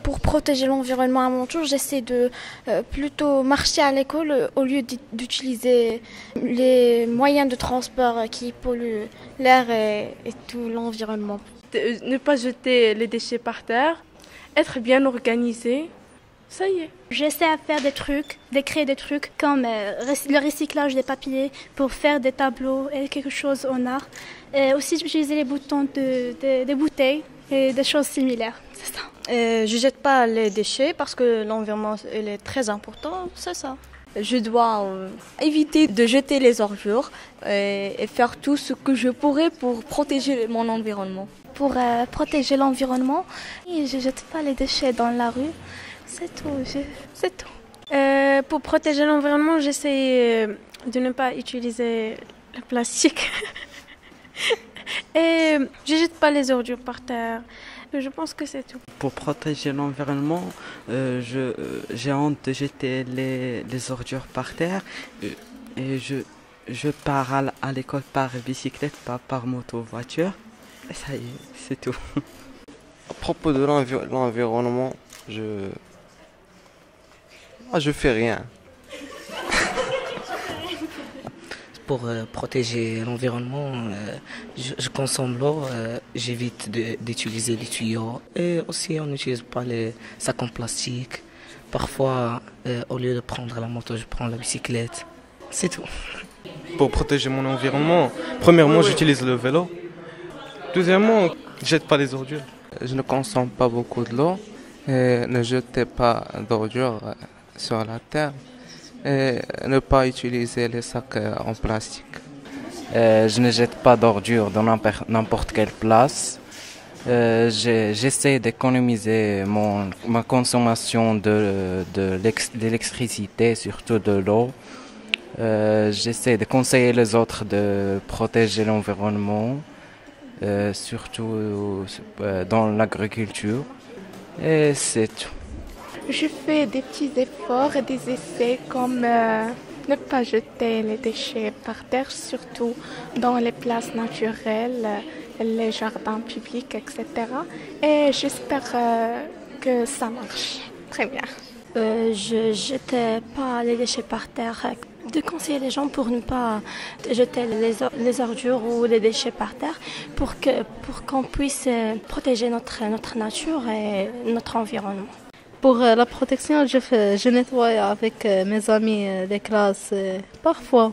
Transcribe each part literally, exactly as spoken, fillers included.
Pour protéger l'environnement à mon tour, j'essaie de euh, plutôt marcher à l'école euh, au lieu d'utiliser les moyens de transport qui polluent l'air et, et tout l'environnement. Ne pas jeter les déchets par terre, être bien organisé, ça y est. J'essaie de faire des trucs, de créer des trucs comme euh, le recyclage des papiers pour faire des tableaux et quelque chose en art. Et aussi utiliser les boutons de, de, des bouteilles et des choses similaires, c'est ça. Euh, je jette pas les déchets parce que l'environnement il est très important, c'est ça. Je dois euh, éviter de jeter les ordures et, et faire tout ce que je pourrais pour protéger mon environnement. Pour euh, protéger l'environnement, je ne jette pas les déchets dans la rue, c'est tout. Je... C'est tout. Euh, pour protéger l'environnement, j'essaie de ne pas utiliser le plastique. Et je ne jette pas les ordures par terre. Je pense que c'est tout. Pour protéger l'environnement, euh, je, euh, j'ai honte de jeter les, les ordures par terre euh, et je, je pars à, à l'école par bicyclette, pas par moto, voiture. Et ça y est, c'est tout. À propos de l'envi l'environnement, je... Ah, je fais rien. Pour euh, protéger l'environnement, euh, je, je consomme l'eau, euh, j'évite d'utiliser les tuyaux et aussi on n'utilise pas les sacs en plastique. Parfois, euh, au lieu de prendre la moto, je prends la bicyclette. C'est tout. Pour protéger mon environnement, premièrement, oui, oui. j'utilise le vélo. Deuxièmement, je ne jette pas les ordures. Je ne consomme pas beaucoup de l'eau et ne jetez pas d'ordures sur la terre. Et ne pas utiliser les sacs en plastique. Euh, je ne jette pas d'ordures dans n'importe quelle place. Euh, J'essaie d'économiser mon ma consommation de, de l'électricité, surtout de l'eau. Euh, J'essaie de conseiller les autres de protéger l'environnement, euh, surtout euh, dans l'agriculture. Et c'est tout. Je fais des petits efforts et des essais comme euh, ne pas jeter les déchets par terre, surtout dans les places naturelles, les jardins publics, et cetera. Et j'espère euh, que ça marche très bien. Euh, je ne jette pas les déchets par terre. De conseiller les gens pour ne pas jeter les, les ordures ou les déchets par terre pour que pour qu'on puisse protéger notre, notre nature et notre environnement. Pour euh, la protection, je, fais, je nettoie avec euh, mes amis euh, les classes euh, parfois.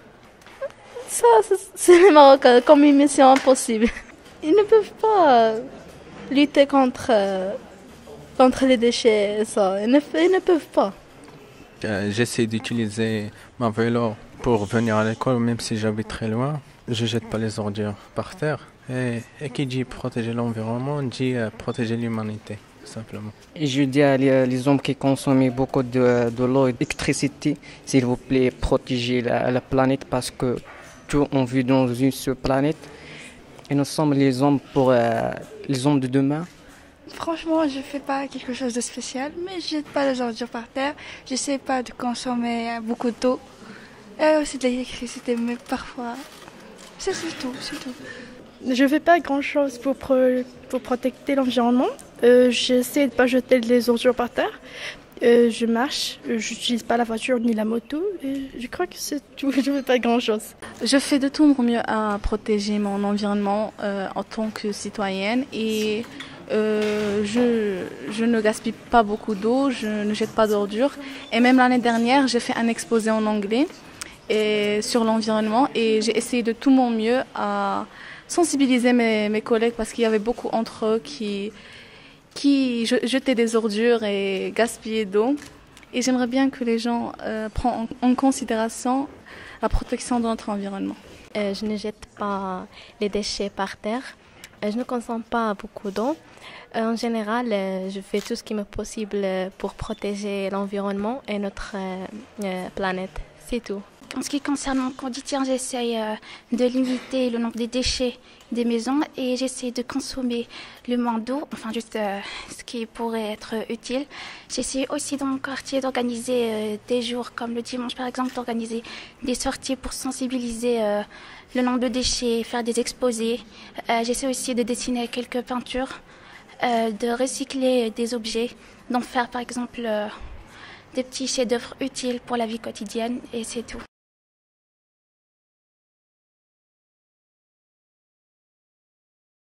Ça, c'est les Marocains comme une mission impossible. Ils ne peuvent pas euh, lutter contre, euh, contre les déchets et ça. Ils ne, ils ne peuvent pas. Euh, J'essaie d'utiliser mon vélo pour venir à l'école, même si j'habite très loin. Je ne jette pas les ordures par terre. Et, et qui dit protéger l'environnement, dit euh, protéger l'humanité. Simplement. Et je dis à les, les hommes qui consomment beaucoup de, de l'eau et d'électricité, s'il vous plaît, protégez la, la planète parce que tout on vit dans une seule planète et nous sommes les hommes pour euh, les hommes de demain. Franchement, je ne fais pas quelque chose de spécial, mais je ne jette pas les ordures par terre. Je ne sais pas de consommer beaucoup d'eau et aussi de l'électricité, mais parfois, c'est tout, c'est tout. Je ne fais pas grand-chose pour, pro pour protéger l'environnement. Euh, J'essaie de ne pas jeter les ordures par terre. Euh, je marche, je n'utilise pas la voiture ni la moto. Et je crois que c'est tout, je ne fais pas grand-chose. Je fais de tout mon mieux à protéger mon environnement euh, en tant que citoyenne. Et euh, je, je ne gaspille pas beaucoup d'eau, je ne jette pas d'ordures. Et même l'année dernière, j'ai fait un exposé en anglais et, sur l'environnement. Et j'ai essayé de tout mon mieux à sensibiliser mes, mes collègues parce qu'il y avait beaucoup entre eux qui, qui jetaient des ordures et gaspillaient d'eau. Et j'aimerais bien que les gens euh, prennent en, en considération la protection de notre environnement. Euh, je ne jette pas les déchets par terre. Euh, je ne consomme pas beaucoup d'eau. Euh, en général, euh, je fais tout ce qui m'est possible pour protéger l'environnement et notre euh, euh, planète. C'est tout. En ce qui concerne mon quotidien, j'essaye euh, de limiter le nombre de déchets des maisons et j'essaie de consommer le moins d'eau, enfin juste euh, ce qui pourrait être utile. J'essaie aussi dans mon quartier d'organiser euh, des jours comme le dimanche par exemple, d'organiser des sorties pour sensibiliser euh, le nombre de déchets, faire des exposés. Euh, j'essaie aussi de dessiner quelques peintures euh, de recycler des objets, d'en faire par exemple euh, des petits chefs-d'œuvre utiles pour la vie quotidienne et c'est tout.